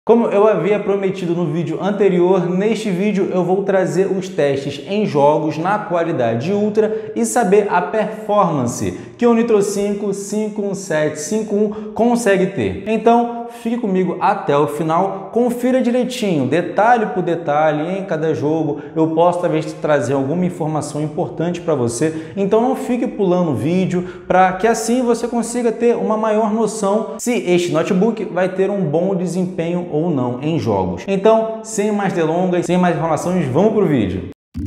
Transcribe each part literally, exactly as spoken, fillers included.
Como eu havia prometido no vídeo anterior, neste vídeo eu vou trazer os testes em jogos na qualidade Ultra e saber a performance que o Nitro cinco cinco um sete cinco um consegue ter. Então, fique comigo até o final, confira direitinho, detalhe por detalhe em cada jogo. Eu posso talvez trazer alguma informação importante para você, então não fique pulando o vídeo, para que assim você consiga ter uma maior noção se este notebook vai ter um bom desempenho ou não em jogos. Então, sem mais delongas, sem mais informações, vamos para o vídeo.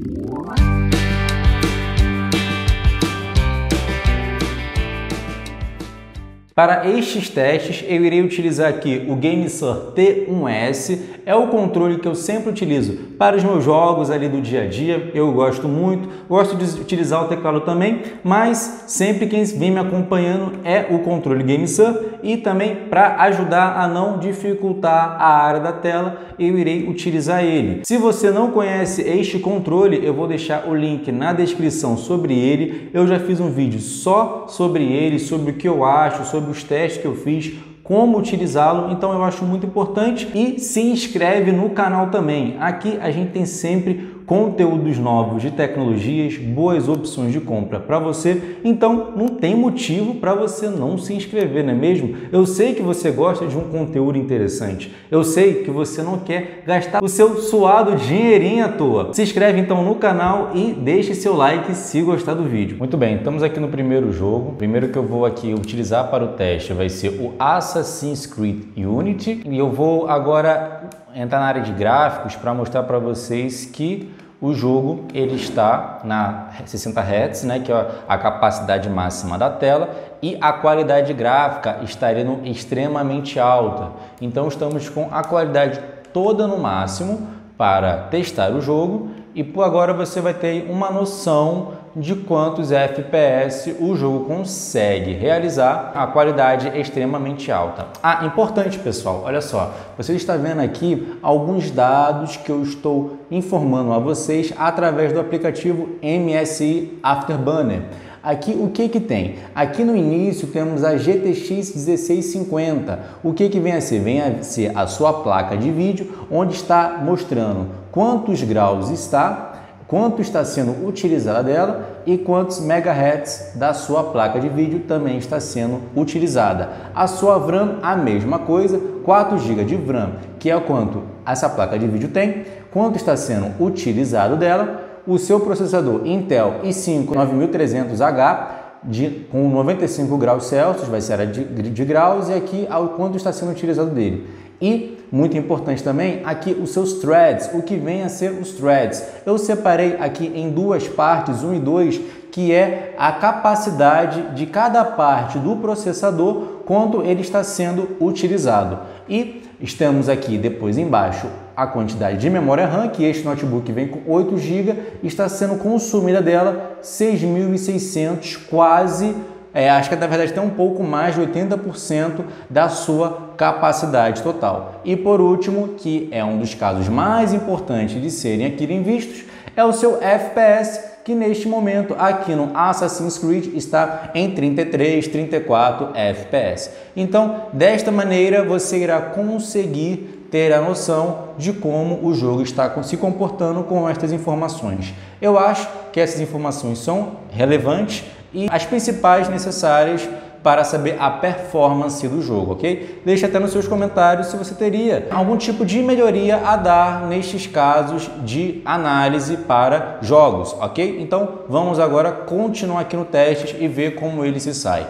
Para estes testes, eu irei utilizar aqui o GameSir T um S, é o controle que eu sempre utilizo para os meus jogos ali do dia a dia, eu gosto muito, gosto de utilizar o teclado também, mas sempre quem vem me acompanhando é o controle GameSir e também para ajudar a não dificultar a área da tela, eu irei utilizar ele. Se você não conhece este controle, eu vou deixar o link na descrição sobre ele, eu já fiz um vídeo só sobre ele, sobre o que eu acho, sobre os testes que eu fiz, como utilizá-lo, então eu acho muito importante. E se inscreve no canal também. Aqui a gente tem sempre conteúdos novos de tecnologias, boas opções de compra para você, então não tem motivo para você não se inscrever, não é mesmo? Eu sei que você gosta de um conteúdo interessante, eu sei que você não quer gastar o seu suado dinheirinho à toa. Se inscreve então no canal e deixe seu like se gostar do vídeo. Muito bem, estamos aqui no primeiro jogo. O primeiro que eu vou aqui utilizar para o teste vai ser o Assassin's Creed Unity e eu vou agora entrar na área de gráficos para mostrar para vocês que o jogo ele está na sessenta hertz, né, que é a capacidade máxima da tela, e a qualidade gráfica estaria no extremamente alta. Então estamos com a qualidade toda no máximo para testar o jogo e por agora você vai ter uma noção de quantos F P S o jogo consegue realizar a qualidade extremamente alta. Ah, importante pessoal, olha só, você está vendo aqui alguns dados que eu estou informando a vocês através do aplicativo M S I Afterburner. Aqui o que que tem? Aqui no início temos a G T X dezesseis cinquenta. O que que vem a ser? Vem a ser a sua placa de vídeo, onde está mostrando quantos graus está, quanto está sendo utilizada dela e quantos megahertz da sua placa de vídeo também está sendo utilizada. A sua V RAM, a mesma coisa, quatro gigas de V RAM, que é o quanto essa placa de vídeo tem, quanto está sendo utilizado dela, o seu processador Intel i cinco nove mil e trezentos H de, com noventa e cinco graus Celsius, vai ser a de, de graus, e aqui ao quanto está sendo utilizado dele. E, muito importante também, aqui os seus threads, o que vem a ser os threads. Eu separei aqui em duas partes, um e dois, que é a capacidade de cada parte do processador quanto ele está sendo utilizado. E estamos aqui depois embaixo a quantidade de memória RAM, que este notebook vem com oito gigas, está sendo consumida dela seis mil e seiscentos, quase, é, acho que na verdade tem um pouco mais de oitenta por cento da sua capacidade total. E por último, que é um dos casos mais importantes de serem aqui vistos, é o seu F P S, que neste momento aqui no Assassin's Creed está em trinta e três, trinta e quatro F P S. Então, desta maneira você irá conseguir ter a noção de como o jogo está se comportando com estas informações. Eu acho que essas informações são relevantes e as principais necessárias para saber a performance do jogo, ok? Deixe até nos seus comentários se você teria algum tipo de melhoria a dar nestes casos de análise para jogos, ok? Então vamos agora continuar aqui no teste e ver como ele se sai.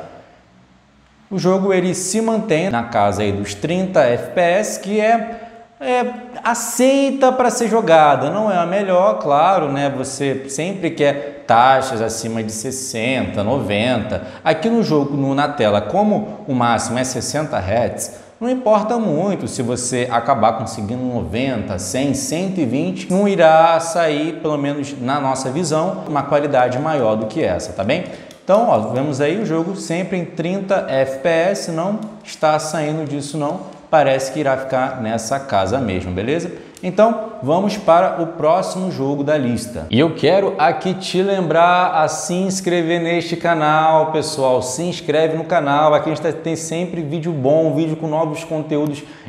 O jogo ele se mantém na casa aí dos trinta F P S, que é, é aceita para ser jogada. Não é a melhor, claro, né? Você sempre quer taxas acima de sessenta, noventa. Aqui no jogo, no, na tela, como o máximo é sessenta hertz, não importa muito se você acabar conseguindo noventa, cem, cento e vinte, não irá sair, pelo menos na nossa visão, uma qualidade maior do que essa, tá bem? Então, ó, vemos aí o jogo sempre em trinta F P S, não está saindo disso não, parece que irá ficar nessa casa mesmo, beleza? Então, vamos para o próximo jogo da lista. E eu quero aqui te lembrar a se inscrever neste canal, pessoal. Se inscreve no canal, aqui a gente tem sempre vídeo bom, vídeo com novos conteúdos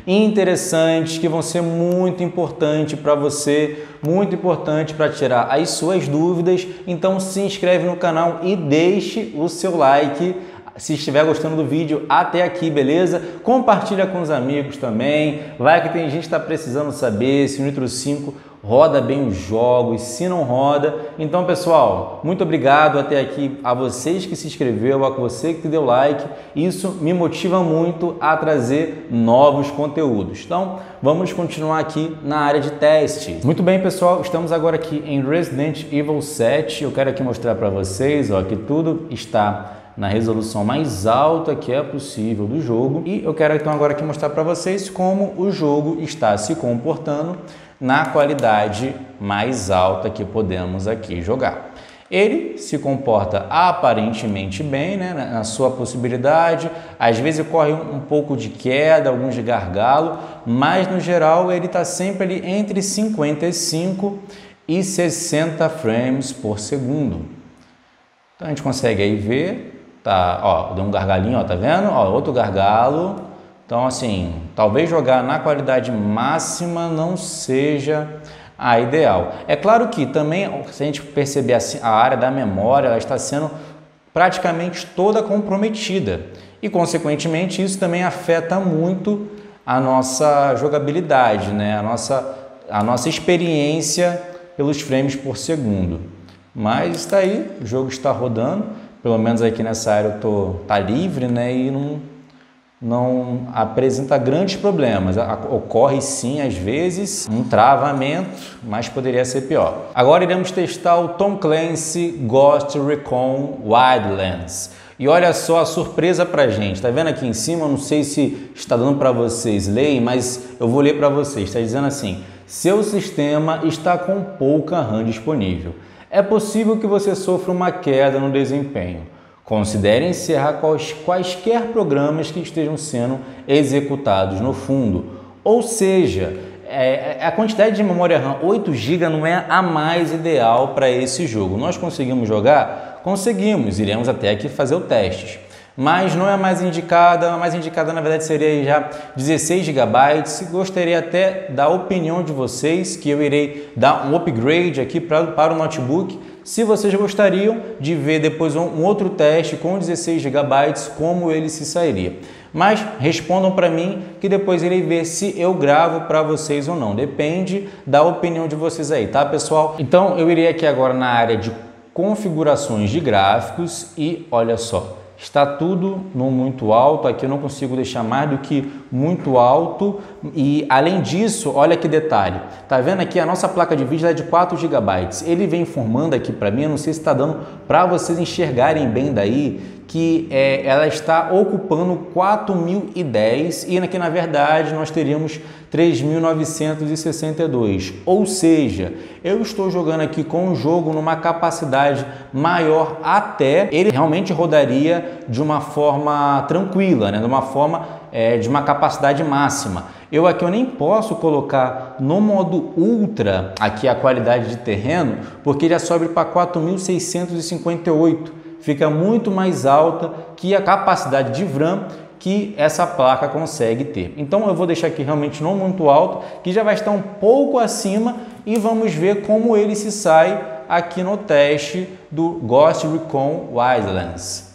interessantes que vão ser muito importantes para você, muito importante para tirar as suas dúvidas. Então se inscreve no canal e deixe o seu like se estiver gostando do vídeo até aqui, beleza? Compartilha com os amigos também, vai que tem gente que está precisando saber se o Nitro cinco roda bem os jogos, se não roda. Então, pessoal, muito obrigado até aqui a vocês que se inscreveu, a você que deu like. Isso me motiva muito a trazer novos conteúdos. Então, vamos continuar aqui na área de testes. Muito bem, pessoal, estamos agora aqui em Resident Evil sete. Eu quero aqui mostrar para vocês, ó, que tudo está na resolução mais alta que é possível do jogo. E eu quero então agora aqui mostrar para vocês como o jogo está se comportando na qualidade mais alta que podemos aqui jogar. Ele se comporta aparentemente bem, né, na sua possibilidade, às vezes corre um pouco de queda, alguns de gargalo, mas no geral ele está sempre ali entre cinquenta e cinco e sessenta frames por segundo. Então a gente consegue aí ver. Tá, ó, deu um gargalinho, ó, tá vendo? Ó, outro gargalo. Então, assim, talvez jogar na qualidade máxima não seja a ideal. É claro que também, se a gente perceber assim, a área da memória, ela está sendo praticamente toda comprometida. E, consequentemente, isso também afeta muito a nossa jogabilidade, né? A nossa, a nossa experiência pelos frames por segundo. Mas está aí, o jogo está rodando. Pelo menos aqui nessa área eu tô tá livre, né, e não não apresenta grandes problemas. Ocorre sim às vezes um travamento, mas poderia ser pior. Agora iremos testar o Tom Clancy Ghost Recon Wildlands. E olha só a surpresa pra gente. Tá vendo aqui em cima? Eu não sei se está dando para vocês lerem, mas eu vou ler para vocês. Está dizendo assim: seu sistema está com pouca RAM disponível. É possível que você sofra uma queda no desempenho. Considere encerrar quais, quaisquer programas que estejam sendo executados no fundo. Ou seja, é, a quantidade de memória RAM oito gigas não é a mais ideal para esse jogo. Nós conseguimos jogar? Conseguimos. Iremos até aqui fazer o teste. Mas não é a mais indicada. A mais indicada, na verdade, seria já dezesseis gigabytes. Gostaria até da opinião de vocês, que eu irei dar um upgrade aqui pra, para o notebook. Se vocês gostariam de ver depois um, um outro teste com dezesseis gigabytes, como ele se sairia. Mas respondam para mim que depois irei ver se eu gravo para vocês ou não. Depende da opinião de vocês aí, tá, pessoal? Então, eu irei aqui agora na área de configurações de gráficos e olha só. Está tudo no muito alto, aqui eu não consigo deixar mais do que muito alto e além disso, olha que detalhe, tá vendo aqui a nossa placa de vídeo é de quatro gigabytes, ele vem informando aqui para mim, eu não sei se está dando para vocês enxergarem bem daí, que é, ela está ocupando quatro mil e dez e aqui na verdade nós teríamos três mil novecentos e sessenta e dois, ou seja, eu estou jogando aqui com o jogo numa capacidade maior até, ele realmente rodaria de uma forma tranquila, né? De uma forma é, de uma capacidade máxima. Eu aqui eu nem posso colocar no modo Ultra aqui a qualidade de terreno, porque já sobe para quatro mil seiscentos e cinquenta e oito. Fica muito mais alta que a capacidade de V RAM que essa placa consegue ter. Então eu vou deixar aqui realmente não muito alto, que já vai estar um pouco acima e vamos ver como ele se sai aqui no teste do Ghost Recon Wildlands.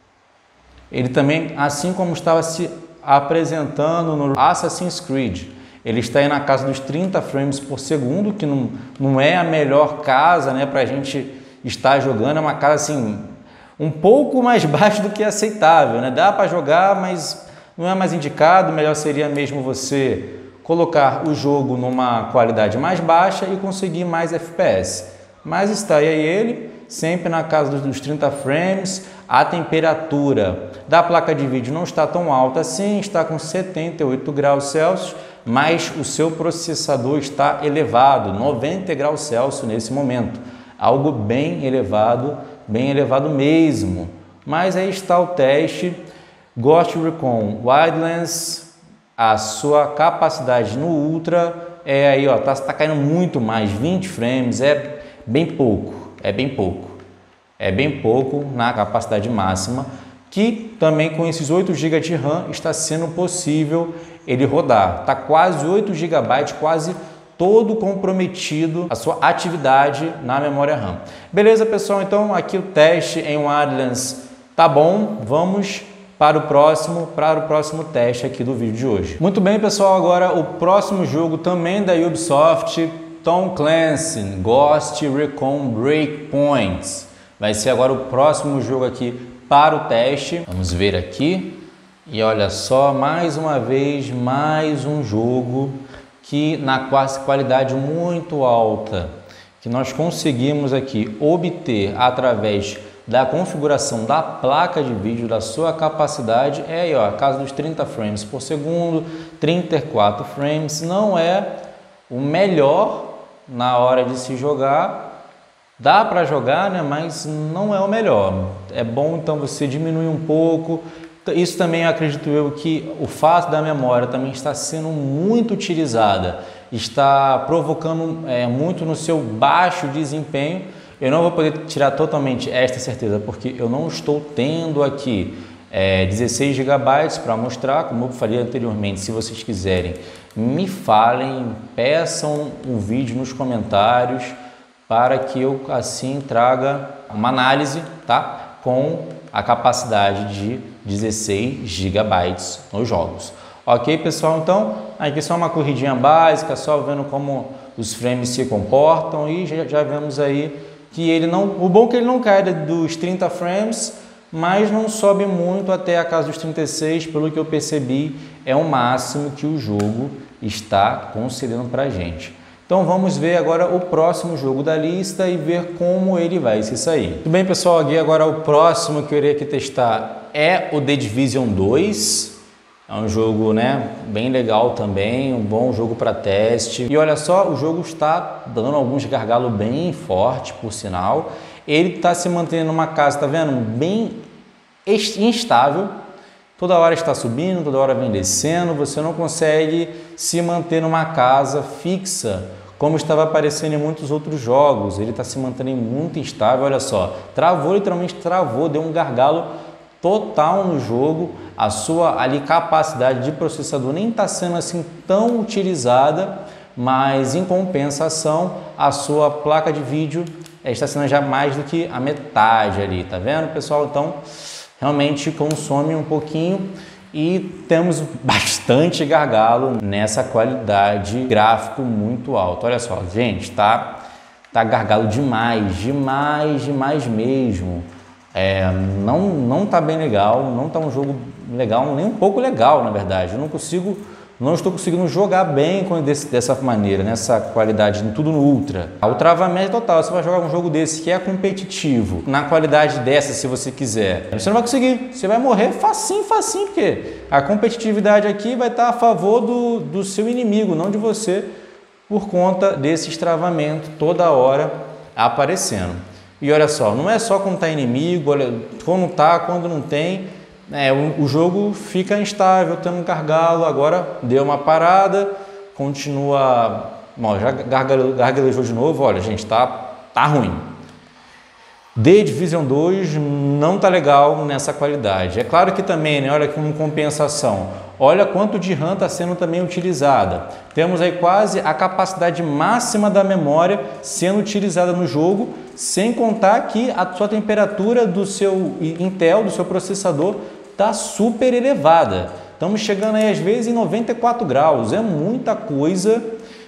Ele também, assim como estava se apresentando no Assassin's Creed, ele está aí na casa dos trinta frames por segundo, que não, não é a melhor casa, né, para a gente estar jogando, é uma casa assim um pouco mais baixo do que aceitável, né? Dá para jogar, mas não é mais indicado, melhor seria mesmo você colocar o jogo numa qualidade mais baixa e conseguir mais F P S. Mas está aí ele, sempre na casa dos trinta frames, a temperatura da placa de vídeo não está tão alta assim, está com setenta e oito graus Celsius, mas o seu processador está elevado, noventa graus Celsius nesse momento, algo bem elevado, bem elevado mesmo. Mas aí está o teste Ghost Recon Wildlands, a sua capacidade no Ultra é aí, ó, tá, tá caindo muito mais, vinte frames, é bem pouco, é bem pouco, é bem pouco na capacidade máxima que também com esses oito gigas de RAM está sendo possível ele rodar. Está quase oito gigabytes, quase todo comprometido a sua atividade na memória RAM. Beleza, pessoal? Então aqui o teste em wireless tá bom. Vamos para o próximo, para o próximo teste aqui do vídeo de hoje. Muito bem, pessoal, agora o próximo jogo também da Ubisoft, Tom Clancy Ghost Recon Breakpoints. Vai ser agora o próximo jogo aqui para o teste. Vamos ver aqui. E olha só, mais uma vez, mais um jogo que na qualidade muito alta, que nós conseguimos aqui obter através da configuração da placa de vídeo, da sua capacidade, é aí, ó, a casa dos trinta frames por segundo, trinta e quatro frames, não é o melhor na hora de se jogar, dá para jogar, né, mas não é o melhor. É bom então você diminuir um pouco. Isso também acredito eu que o fato da memória também está sendo muito utilizada, está provocando é, muito no seu baixo desempenho. Eu não vou poder tirar totalmente esta certeza, porque eu não estou tendo aqui é, dezesseis gigabytes para mostrar, como eu falei anteriormente. Se vocês quiserem, me falem, peçam um vídeo nos comentários para que eu assim traga uma análise, tá, com a capacidade de dezesseis gigabytes nos jogos. Ok, pessoal? Então, aqui só uma corridinha básica, só vendo como os frames se comportam e já, já vemos aí que ele não... O bom é que ele não cai dos trinta frames, mas não sobe muito até a casa dos trinta e seis, pelo que eu percebi, é o máximo que o jogo está concedendo para a gente. Então vamos ver agora o próximo jogo da lista e ver como ele vai se sair. Tudo bem, pessoal? Aqui agora o próximo que eu irei aqui testar é o The Division dois. É um jogo, né, bem legal também, um bom jogo para teste. E olha só, o jogo está dando alguns gargalos bem fortes, por sinal. Ele está se mantendo numa casa, tá vendo? Bem instável. Toda hora está subindo, toda hora vem descendo. Você não consegue se manter numa casa fixa, como estava aparecendo em muitos outros jogos. Ele está se mantendo muito instável, olha só. Travou, literalmente travou, deu um gargalo total no jogo. A sua ali capacidade de processador nem está sendo assim tão utilizada, mas em compensação a sua placa de vídeo está sendo já mais do que a metade ali, tá vendo, pessoal? Então realmente consome um pouquinho e temos bastante gargalo nessa qualidade gráfico muito alta. Olha só, gente, tá, tá gargalo demais, demais, demais mesmo. É, não, não tá bem legal, não tá um jogo legal, nem um pouco legal, na verdade. Eu não consigo, não estou conseguindo jogar bem com desse, dessa maneira, nessa qualidade, tudo no ultra. O travamento é total. Você vai jogar um jogo desse que é competitivo, na qualidade dessa, se você quiser, você não vai conseguir, você vai morrer facinho, facinho, porque a competitividade aqui vai estar a favor do, do seu inimigo, não de você, por conta desse travamento toda hora aparecendo. E olha só, não é só quando está inimigo, olha, quando está, quando não tem, é, o, o jogo fica instável, tendo um gargalo. Agora deu uma parada, continua, bom, já gargalejou de novo. Olha, gente, tá, tá ruim. The Division dois não tá legal nessa qualidade. É claro que também, né, olha, como compensação, olha quanto de RAM está sendo também utilizada. Temos aí quase a capacidade máxima da memória sendo utilizada no jogo, sem contar que a sua temperatura do seu Intel, do seu processador, está super elevada. Estamos chegando aí às vezes em noventa e quatro graus, é muita coisa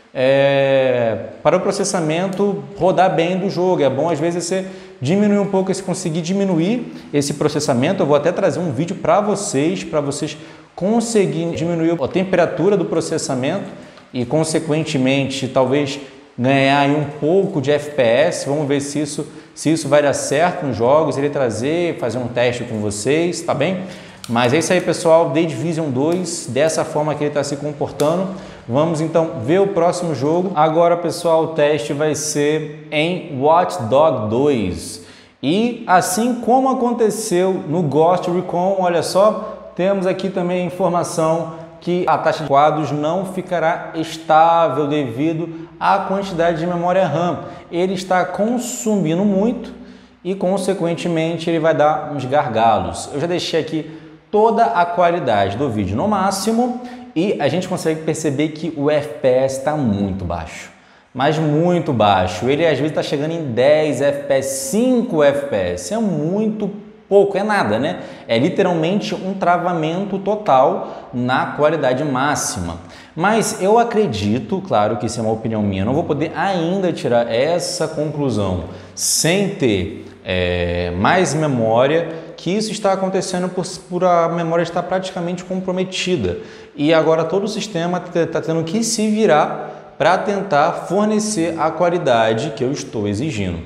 é, para o processamento rodar bem do jogo. É bom às vezes você diminuir um pouco, se conseguir diminuir esse processamento. Eu vou até trazer um vídeo para vocês, para vocês conseguirem diminuir a temperatura do processamento e consequentemente talvez ganhar aí um pouco de F P S. Vamos ver se isso, se isso vai dar certo nos jogos, ele trazer, fazer um teste com vocês, tá bem? Mas é isso aí, pessoal, The Division dois, dessa forma que ele está se comportando. Vamos então ver o próximo jogo. Agora, pessoal, o teste vai ser em Watch Dogs dois. E assim como aconteceu no Ghost Recon, olha só, temos aqui também a informação que a taxa de quadros não ficará estável devido à quantidade de memória RAM. Ele está consumindo muito e, consequentemente, ele vai dar uns gargalos. Eu já deixei aqui toda a qualidade do vídeo no máximo e a gente consegue perceber que o F P S está muito baixo, mas muito baixo. Ele às vezes está chegando em dez F P S, cinco F P S, é muito pouco, é nada, né? É literalmente um travamento total na qualidade máxima. Mas eu acredito, claro que isso é uma opinião minha, eu não vou poder ainda tirar essa conclusão sem ter é, mais memória, que isso está acontecendo por, por a memória estar praticamente comprometida. E agora todo o sistema está tendo que se virar para tentar fornecer a qualidade que eu estou exigindo.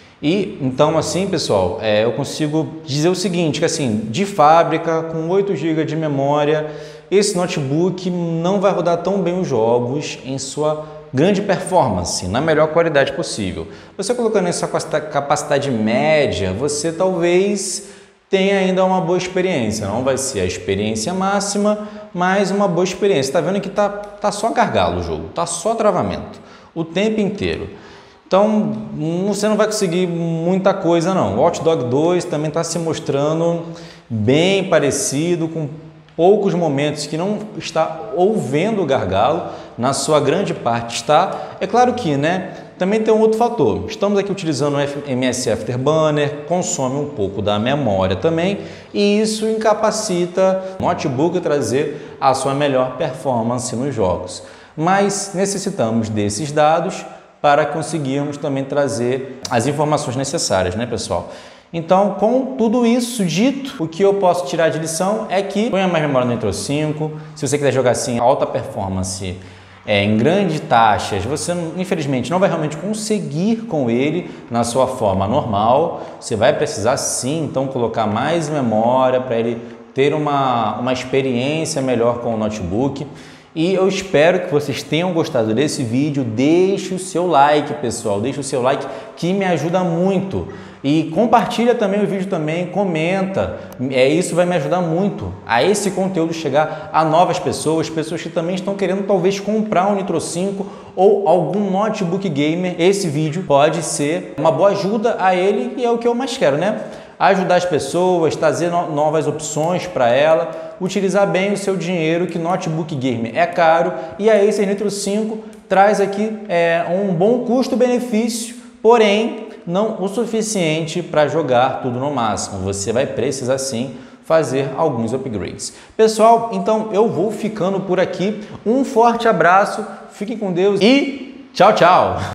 E então assim, pessoal, é, eu consigo dizer o seguinte, que assim, de fábrica, com oito gigas de memória, esse notebook não vai rodar tão bem os jogos em sua grande performance, na melhor qualidade possível. Você colocando essa capacidade média, você talvez tenha ainda uma boa experiência. Não vai ser a experiência máxima, mas uma boa experiência. Está vendo que tá, tá só gargalo o jogo, tá só travamento o tempo inteiro. Então, você não vai conseguir muita coisa não. O Watch Dogs dois também está se mostrando bem parecido, com poucos momentos que não está ouvendo o gargalo, na sua grande parte está. É claro que, né, também tem um outro fator. Estamos aqui utilizando o M S Afterburner, consome um pouco da memória também, e isso incapacita o notebook a trazer a sua melhor performance nos jogos. Mas necessitamos desses dados para conseguirmos também trazer as informações necessárias, né, pessoal? Então, com tudo isso dito, o que eu posso tirar de lição é que ponha mais memória no Nitro cinco. Se você quiser jogar assim, alta performance, é, em grandes taxas, você infelizmente não vai realmente conseguir com ele na sua forma normal. Você vai precisar sim, então, colocar mais memória para ele ter uma, uma experiência melhor com o notebook. E eu espero que vocês tenham gostado desse vídeo. Deixe o seu like, pessoal, deixe o seu like que me ajuda muito. E compartilha também o vídeo também, comenta, é, isso vai me ajudar muito a esse conteúdo chegar a novas pessoas, pessoas que também estão querendo talvez comprar um Nitro cinco ou algum notebook gamer. Esse vídeo pode ser uma boa ajuda a ele e é o que eu mais quero, né? Ajudar as pessoas, trazer no novas opções para ela, utilizar bem o seu dinheiro, que notebook gamer é caro, e a Acer Nitro cinco traz aqui é, um bom custo-benefício, porém não o suficiente para jogar tudo no máximo. Você vai precisar sim fazer alguns upgrades. Pessoal, então eu vou ficando por aqui. Um forte abraço, fiquem com Deus e tchau, tchau!